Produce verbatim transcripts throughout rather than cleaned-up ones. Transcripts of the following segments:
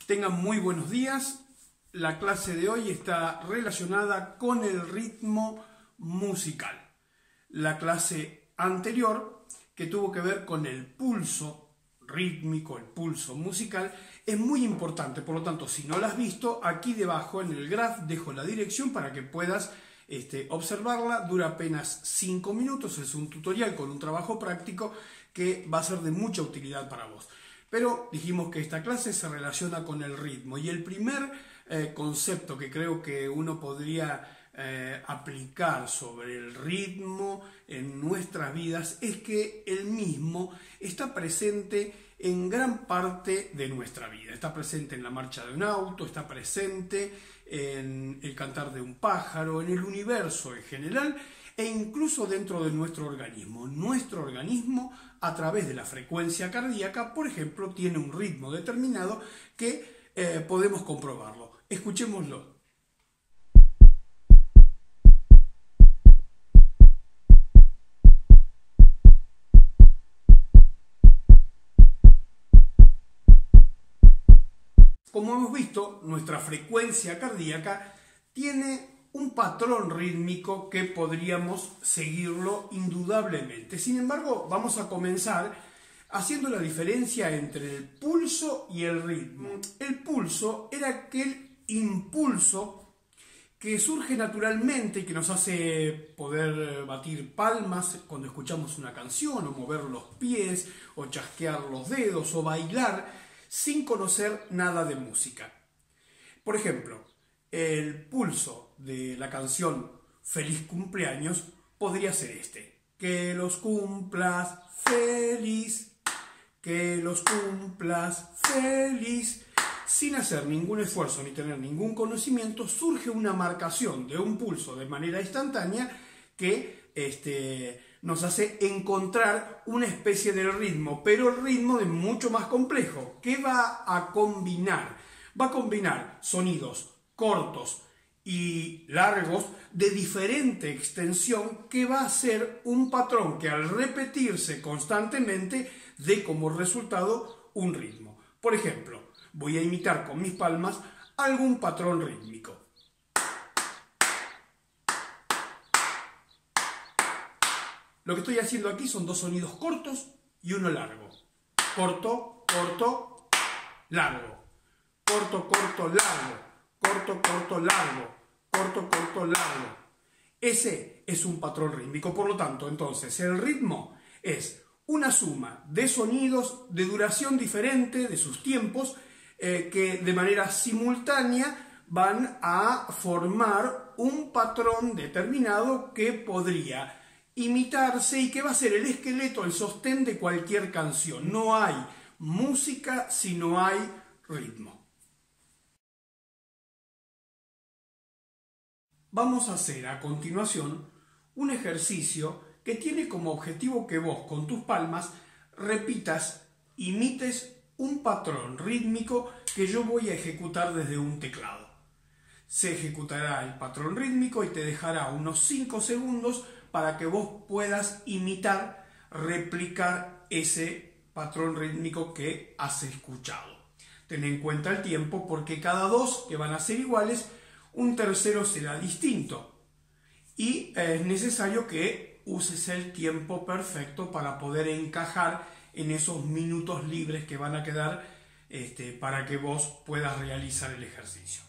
Tengan muy buenos días. La clase de hoy está relacionada con el ritmo musical. La clase anterior, que tuvo que ver con el pulso rítmico, el pulso musical, es muy importante. Por lo tanto, si no la has visto, aquí debajo en el graph dejo la dirección para que puedas este, observarla. Dura apenas cinco minutos, es un tutorial con un trabajo práctico que va a ser de mucha utilidad para vos. Pero dijimos que esta clase se relaciona con el ritmo y el primer eh, concepto que creo que uno podría eh, aplicar sobre el ritmo en nuestras vidas es que el mismo está presente en gran parte de nuestra vida. Está presente en la marcha de un auto, está presente en el cantar de un pájaro, en el universo en general e incluso dentro de nuestro organismo. Nuestro organismo, a través de la frecuencia cardíaca, por ejemplo, tiene un ritmo determinado que eh, podemos comprobarlo. Escuchémoslo. Como hemos visto, nuestra frecuencia cardíaca tiene un patrón rítmico que podríamos seguirlo indudablemente. Sin embargo, vamos a comenzar haciendo la diferencia entre el pulso y el ritmo. El pulso era aquel impulso que surge naturalmente y que nos hace poder batir palmas cuando escuchamos una canción, o mover los pies, o chasquear los dedos, o bailar sin conocer nada de música. Por ejemplo, el pulso de la canción Feliz Cumpleaños podría ser este. Que los cumplas feliz, que los cumplas feliz. Sin hacer ningún esfuerzo ni tener ningún conocimiento, surge una marcación de un pulso de manera instantánea que este, nos hace encontrar una especie de ritmo, pero el ritmo es mucho más complejo. ¿Qué va a combinar? Va a combinar sonidos cortos y largos de diferente extensión que va a ser un patrón que al repetirse constantemente dé como resultado un ritmo. Por ejemplo, voy a imitar con mis palmas algún patrón rítmico. Lo que estoy haciendo aquí son dos sonidos cortos y uno largo. Corto, corto, largo. Corto, corto, largo. Corto, corto, largo. Corto, corto, largo. Ese es un patrón rítmico. Por lo tanto, entonces, el ritmo es una suma de sonidos de duración diferente, de sus tiempos, eh, que de manera simultánea van a formar un patrón determinado que podría imitarse y que va a ser el esqueleto, el sostén de cualquier canción. No hay música si no hay ritmo. Vamos a hacer a continuación un ejercicio que tiene como objetivo que vos con tus palmas repitas, imites un patrón rítmico que yo voy a ejecutar desde un teclado. Se ejecutará el patrón rítmico y te dejará unos cinco segundos para que vos puedas imitar, replicar ese patrón rítmico que has escuchado. Ten en cuenta el tiempo porque cada dos que van a ser iguales, un tercero será distinto. Y es necesario que uses el tiempo perfecto para poder encajar en esos minutos libres que van a quedar este, para que vos puedas realizar el ejercicio.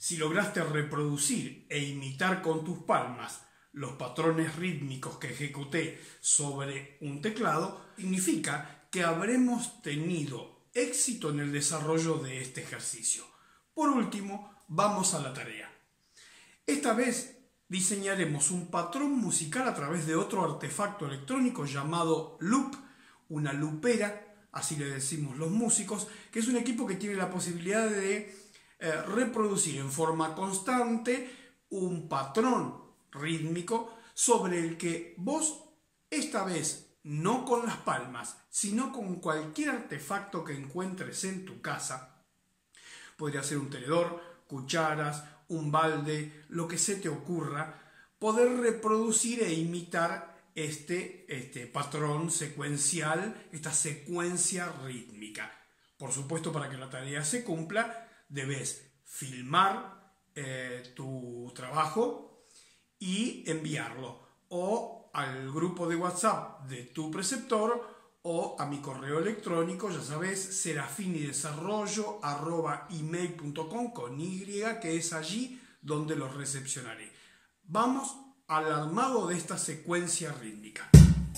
Si lograste reproducir e imitar con tus palmas los patrones rítmicos que ejecuté sobre un teclado, significa que habremos tenido éxito en el desarrollo de este ejercicio. Por último, vamos a la tarea. Esta vez diseñaremos un patrón musical a través de otro artefacto electrónico llamado loop, una lupera, así le decimos los músicos, que es un equipo que tiene la posibilidad de eh, reproducir en forma constante un patrón rítmico sobre el que vos, esta vez no con las palmas, sino con cualquier artefacto que encuentres en tu casa, podría ser un tenedor, cucharas, un balde, lo que se te ocurra, poder reproducir e imitar este, este patrón secuencial, esta secuencia rítmica. Por supuesto, para que la tarea se cumpla, debes filmar eh, tu trabajo y enviarlo o al grupo de WhatsApp de tu preceptor o a mi correo electrónico, ya sabes, serafinidesarrollo arroba email punto com con Y, que es allí donde los recepcionaré. Vamos al armado de esta secuencia rítmica.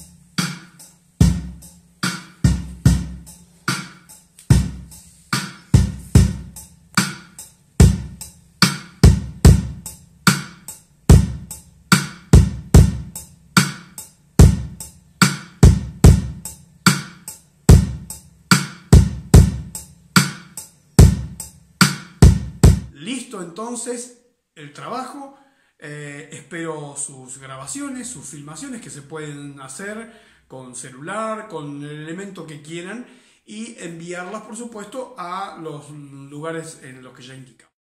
Listo entonces el trabajo, eh, espero sus grabaciones, sus filmaciones que se pueden hacer con celular, con el elemento que quieran y enviarlas por supuesto a los lugares en los que ya indicamos.